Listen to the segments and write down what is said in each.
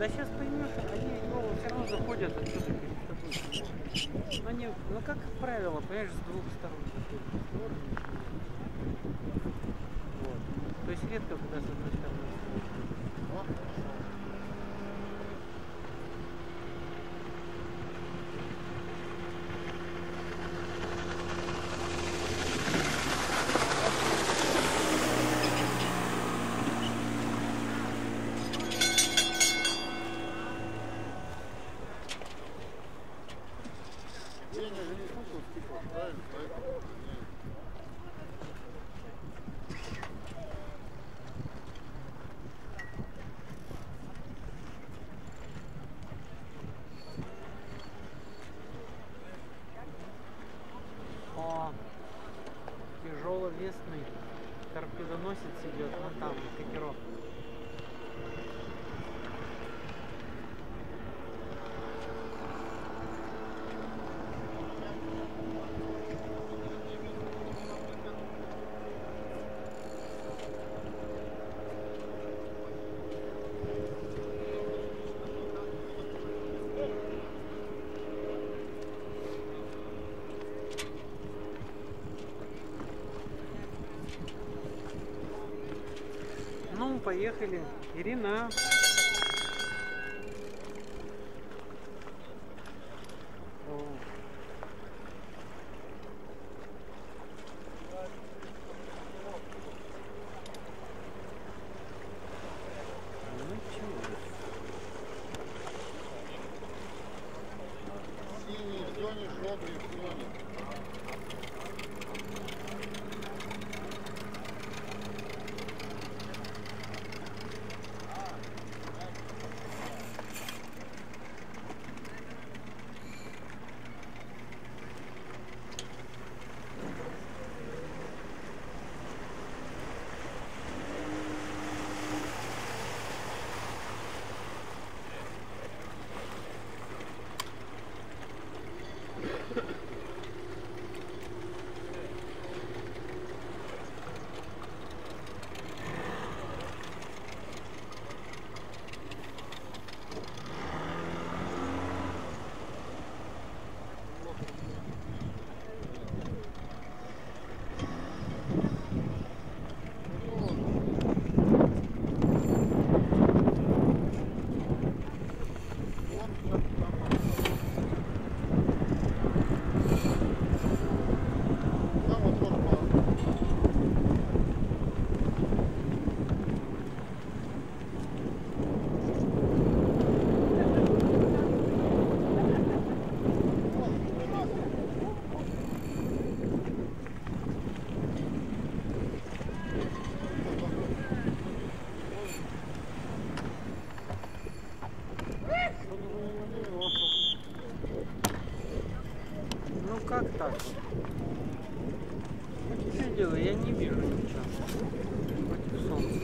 Да сейчас поймешь, они все равно заходят отсюда перед тобой. Но они, ну как правило, понимаешь, с двух сторон заходят. Вот. То есть редко куда с одной стороны. О, тяжеловесный торпедоносец идет, вон там, катерок. Ну, поехали. Ирина. Синий в зоне, желтый в зоне. Ну как так? Что делаю? Я не вижу ничего. Против солнца.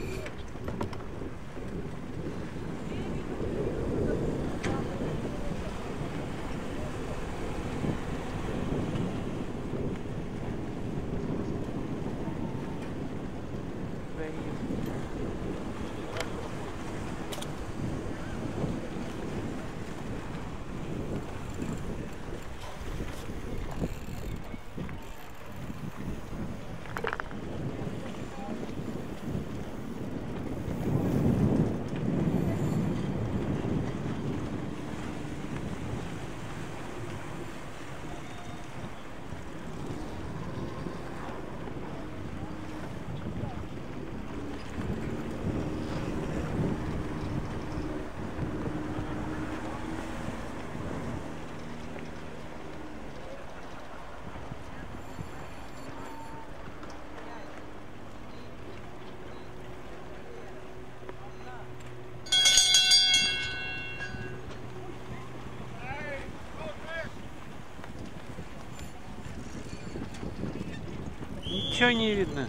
Ничего не видно.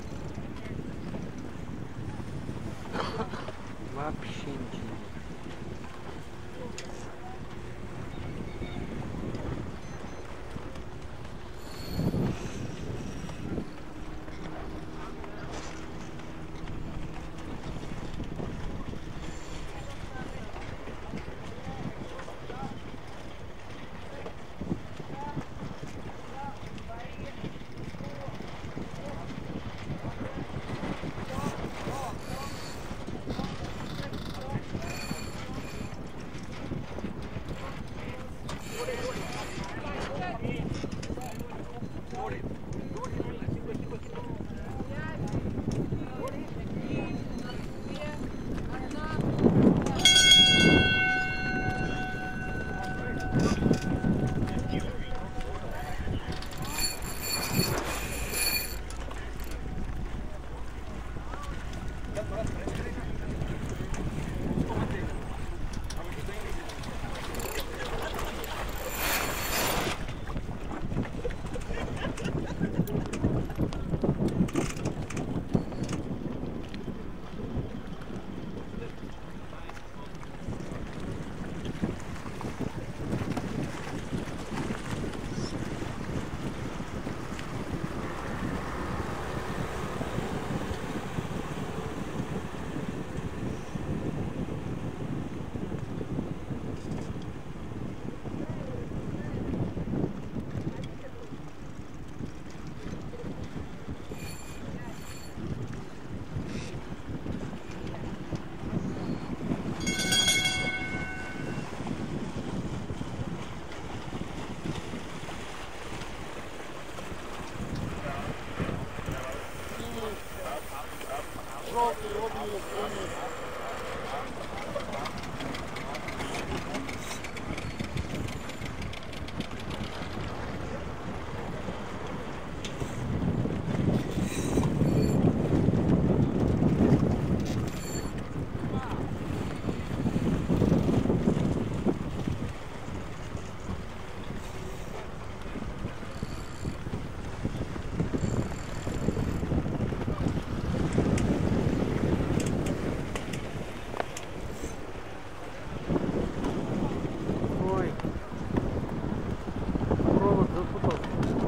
Вообще ничего. Желтый, рубли, синий. Ой, провод запутался.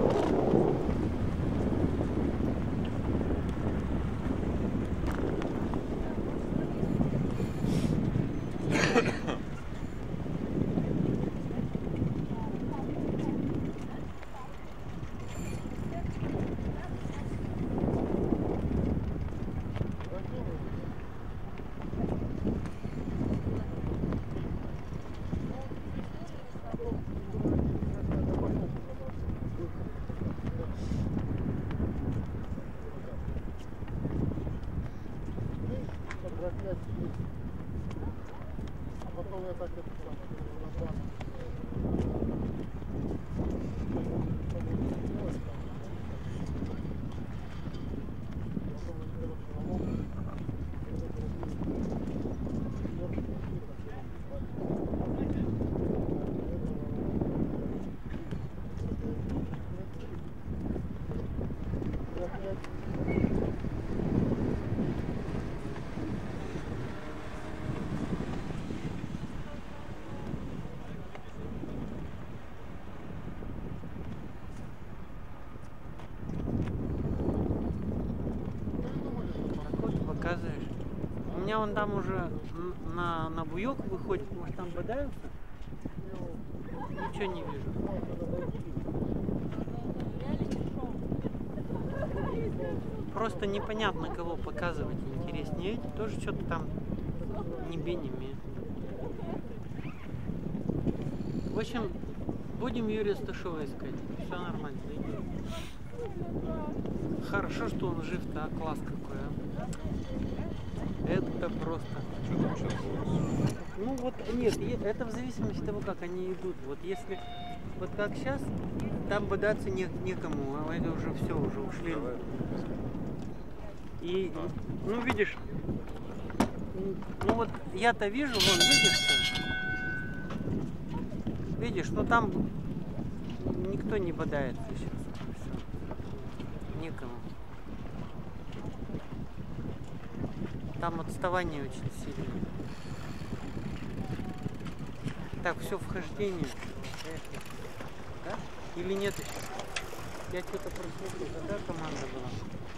Потом я так это самое. Показываешь? У меня вон там уже на буёк выходит, может там бодаются? Ничего не вижу. Просто непонятно, кого показывать интереснее. Эти тоже что-то там не бе, не ме. В общем, будем Юрия Сташова искать. Все нормально. Хорошо, что он жив-то, а класс какой, а. Это просто. Что там сейчас? Ну вот нет, это в зависимости от того, как они идут. Вот если вот как сейчас, там бодаться некому, а это уже все, уже ушли. Давай. И ну видишь, ну вот я-то вижу, вон видишь что? Видишь, ну там никто не бодается сейчас. Все. Некому. Там отставание очень сильное. Так, все вхождение. Да? Или нет еще? Я что-то просмотрел, какая команда была?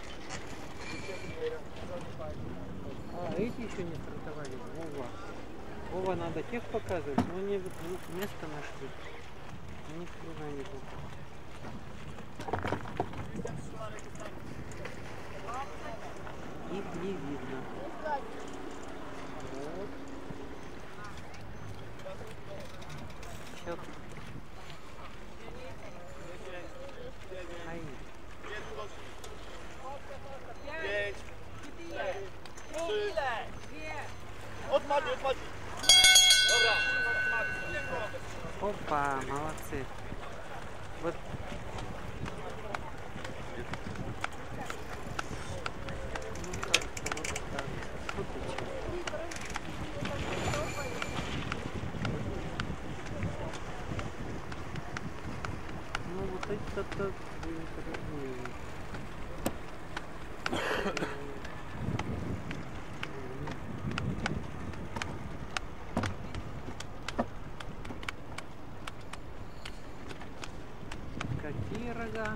А, эти еще не стартовали. Вова. Вова, надо тех показывать, но они место нашли. Ни хрена не было. Их не видно. Вот. Сейчас. Ай. Odmadzi. Dobra. Опа, молодцы. Вот. Ну, как-то вот так. Вот и чё. Ну, вот это-то другие. Какие рога?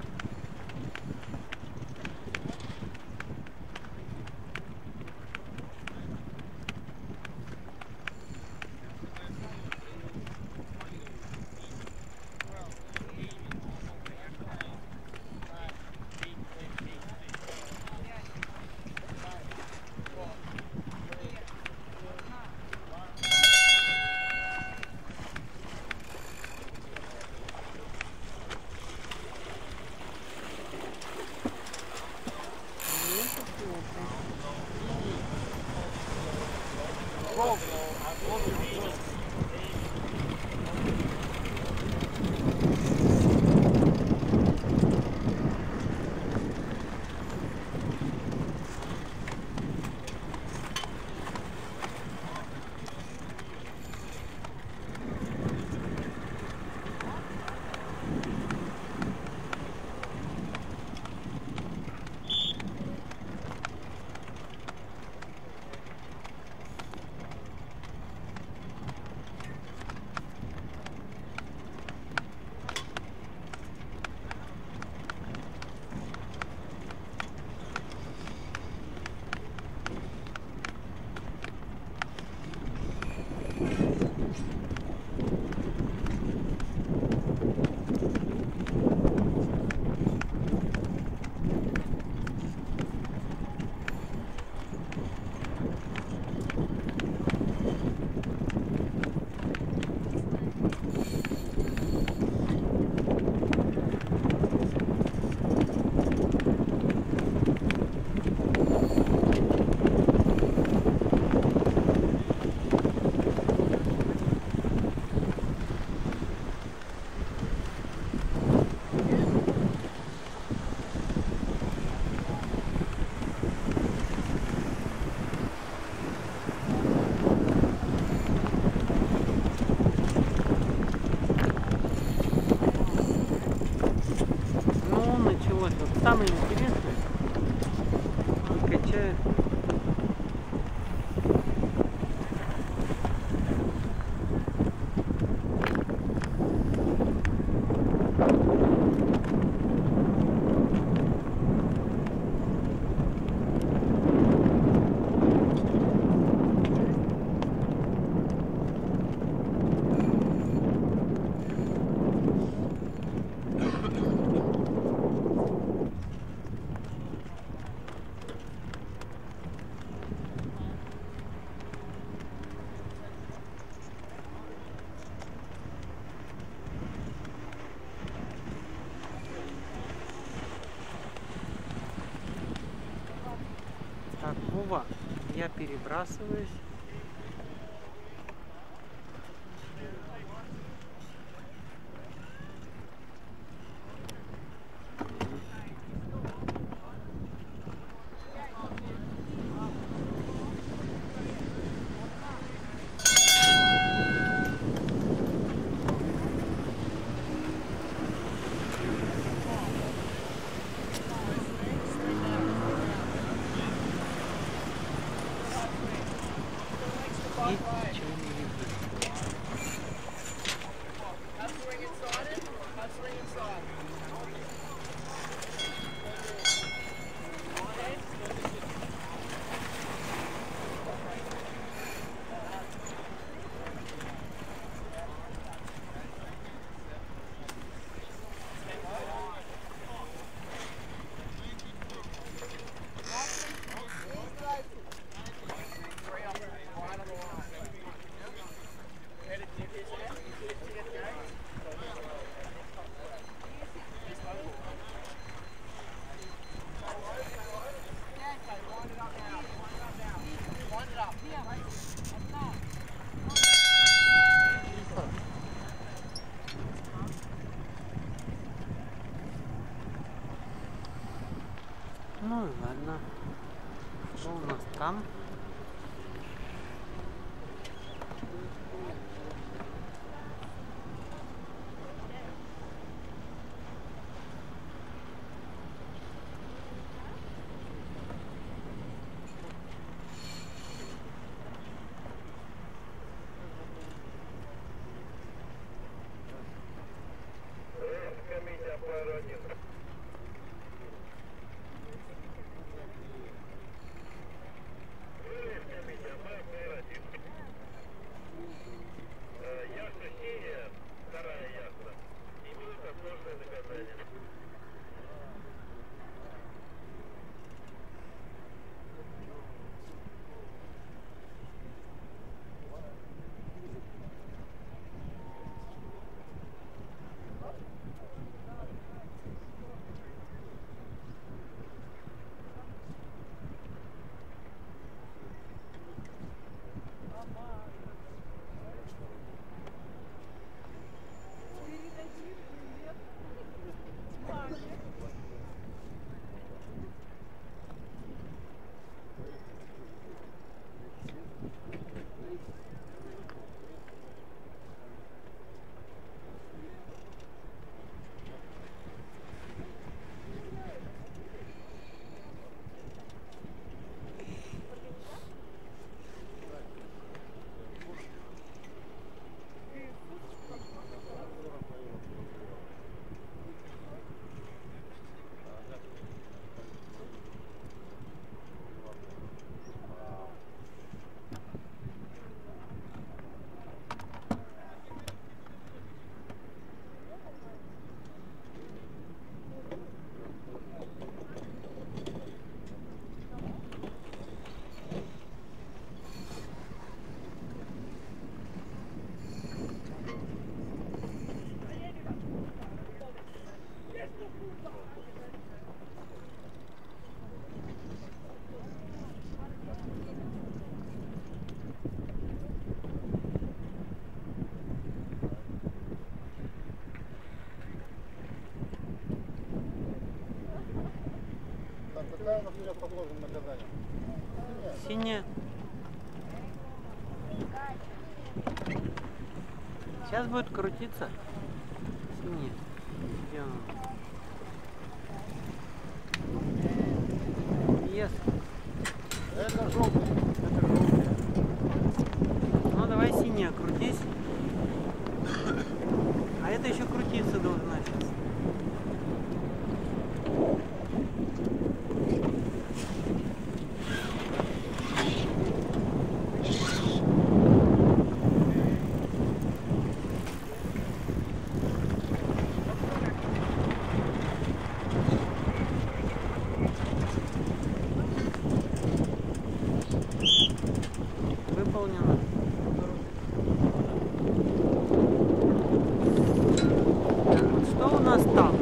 Началось вот самое интересное, качает. Так, Вова, я перебрасываюсь. ладно. Что у нас там? Какая у нас сейчас по сложным наказаниям? Синяя. Сейчас будет крутиться. Синяя. Где она? Yes. Это желтый. Это желтая. Ну давай синяя, крутись. А это еще крутиться должна сейчас. Выполнено. Что у нас там?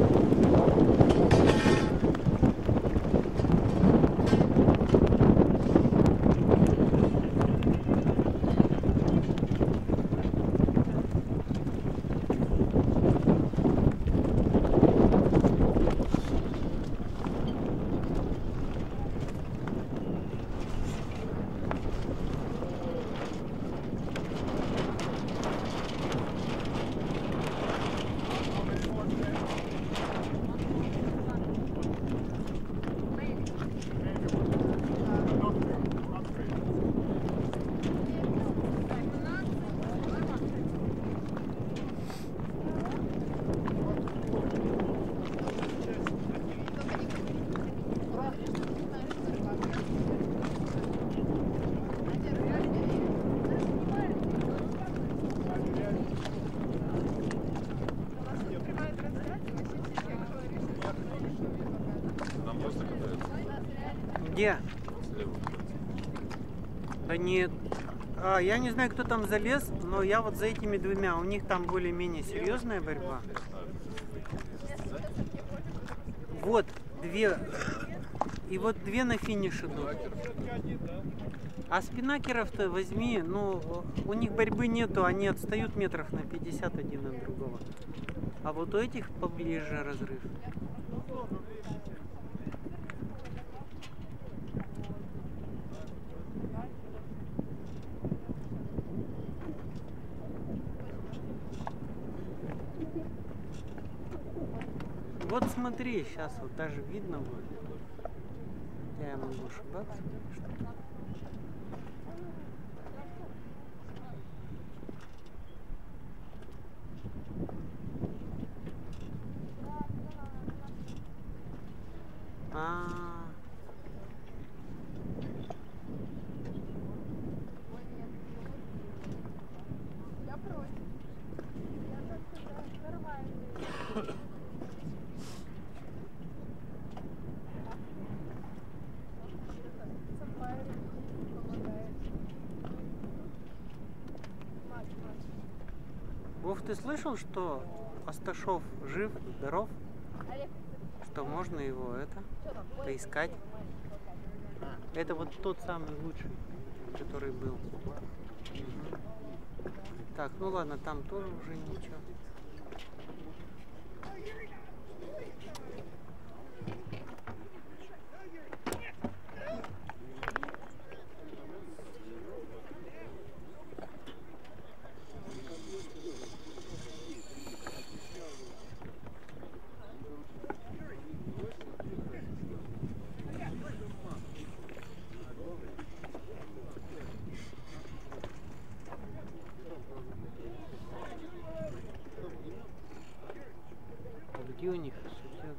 Где? Да нет. Я не знаю, кто там залез, но я вот за этими двумя. У них там более-менее серьезная борьба. Вот две. И вот две на финиш идут. А спинакеров-то возьми, ну, у них борьбы нету, они отстают метров на 50 один от другого. А вот у этих поближе разрыв. Вот смотри, сейчас вот даже видно будет. Я могу ошибаться, конечно. Я против. Я только нормально. Вов, ты слышал, что Асташов жив, здоров? Что можно его поискать? Это вот тот самый лучший, который был. Так, ну ладно, там тоже уже ничего. Где у них судья?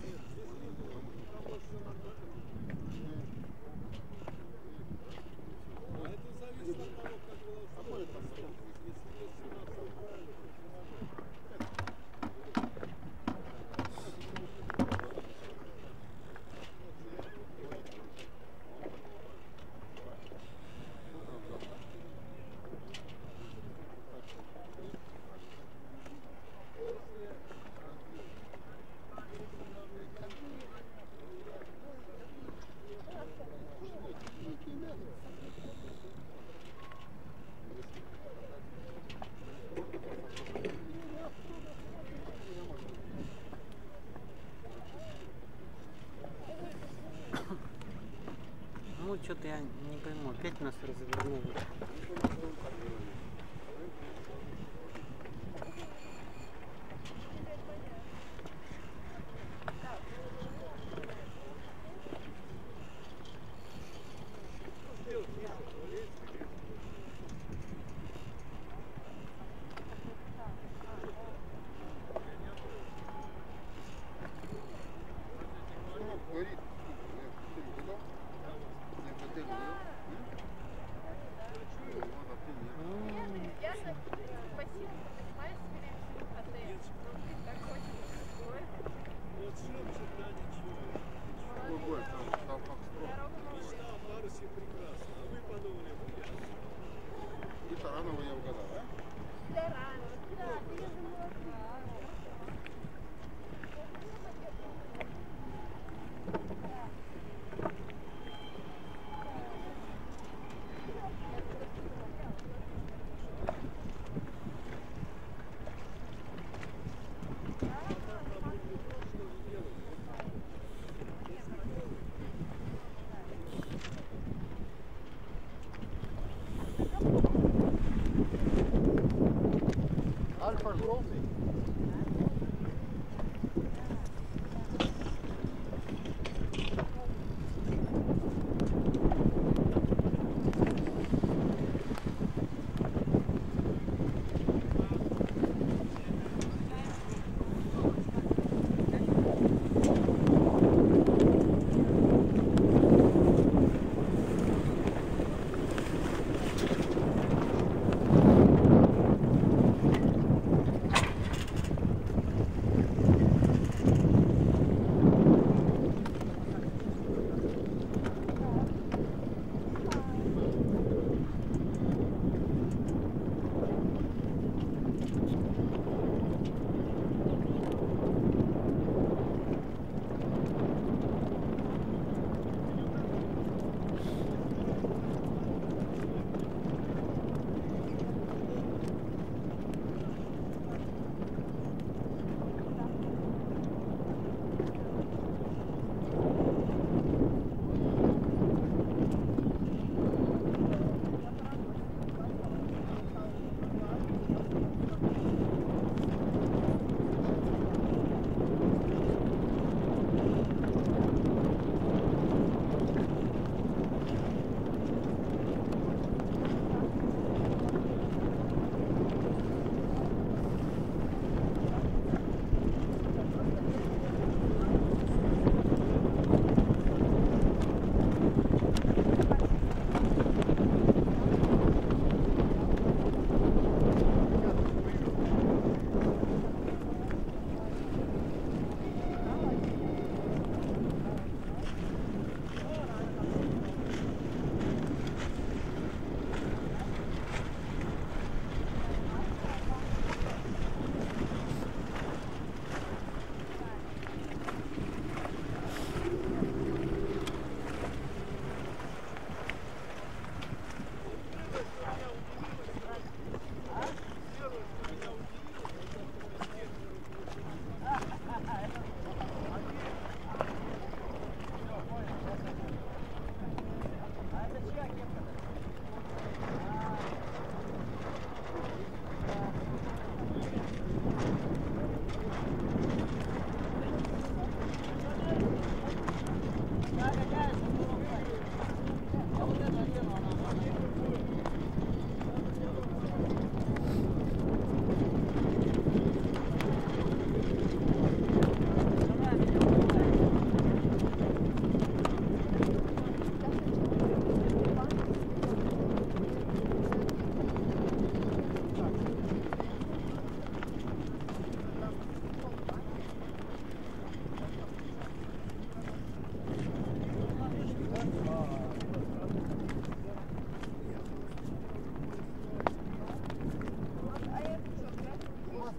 Ну, что-то я не пойму, опять нас развернуло. Альфа желтый.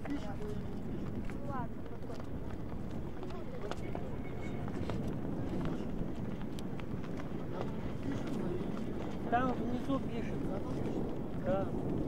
Ну ладно, потом. Там внизу пишет. Да.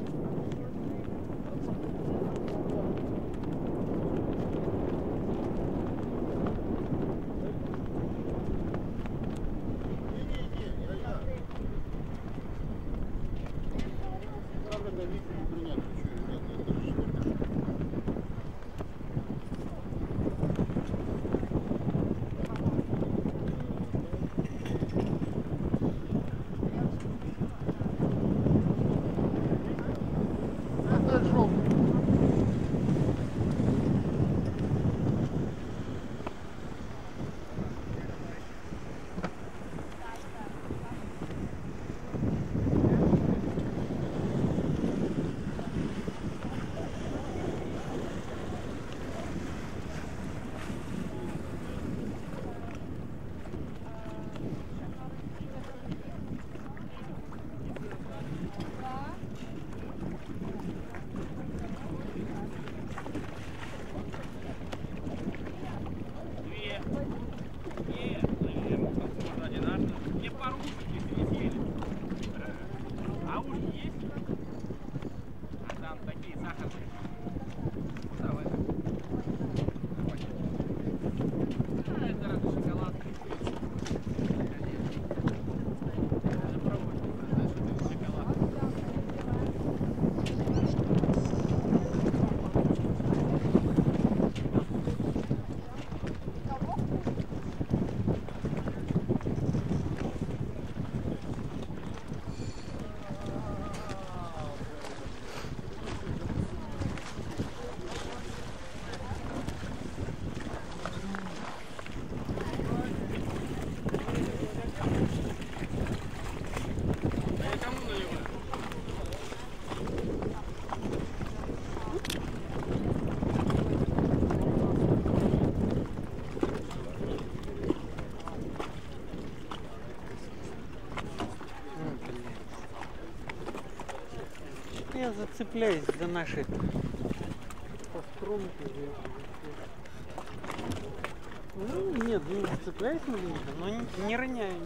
Я зацепляюсь за наши струнки. Ну нет, не зацепляюсь на них, но не роняю.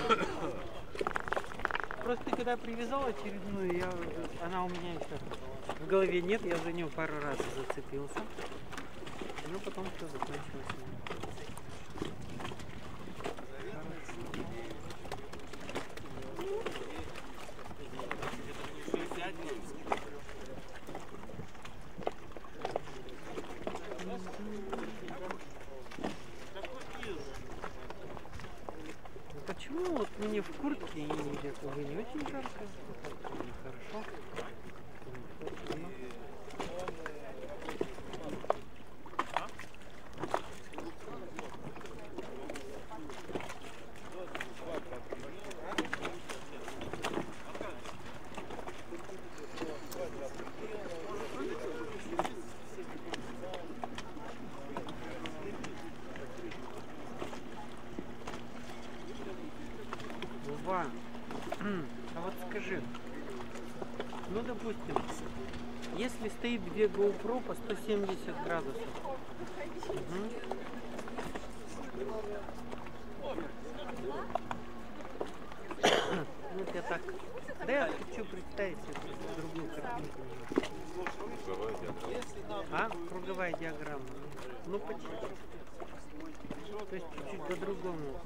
Просто когда привязал очередную, она у меня еще в голове нет, я за нее пару раз зацепился. Ну потом все закончилось. Почему вот мне в куртке и это уже не очень жарко? Хорошо. Вова, а вот скажи, ну допустим, если стоит две GoPro по 170 градусов, вот я так, да я хочу представить себе другую картинку. А? Круговая диаграмма. Ну почти. То есть чуть-чуть по-другому.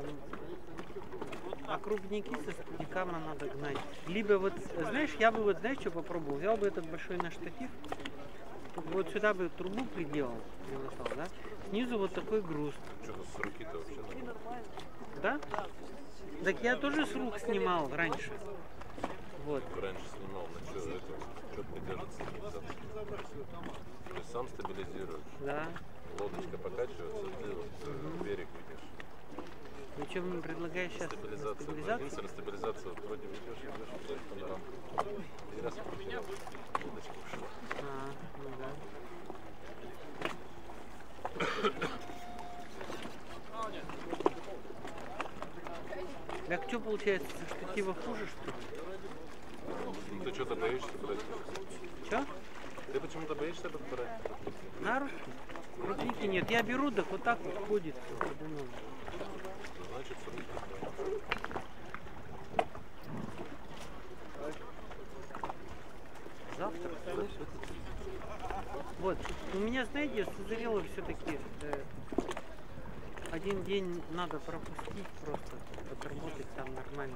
А крупники со стадикама надо гнать. Либо вот, знаешь, я бы вот, знаешь, что попробовал? Взял бы этот большой наш штатив, вот сюда бы трубу приделал, примотал, да? Снизу вот такой груз. Что-то с руки-то вообще нормально. Да? Так я тоже с рук снимал раньше. Вот. Раньше снимал, на что это? Четко держится. То есть сам стабилизируешь. Да. Лодочка покачивается, ты вот берег видишь. Ну что мне предлагаешь сейчас? Стабилизация. Растабилизацию вроде ведешь, идешь, панорамку. И раз поменял, лодочка ушла. А, ну да. Так что получается, со штатива хуже, что ли? Ну ты что-то боишься, брать? Что? Ты бы почему-то боишься этот брать? На руки? Крупники нет. Я беру, так вот так вот ходит. Значит, с руки. Завтра. Вот. У меня, знаете, созрело все-таки. Один день надо пропустить, просто отработать там нормально.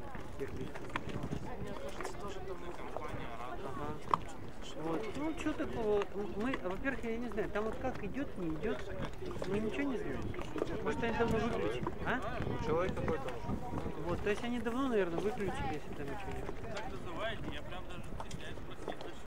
Ага. Вот. Ну, что такого? Мы, во-первых, я не знаю, там вот как идет, не идет, мы ничего не знаем. Может, они давно выключили, а? Ну, человек какой-то уже. Вот, то есть они давно, наверное, выключили, если там ничего нет. Так называете, я прям даже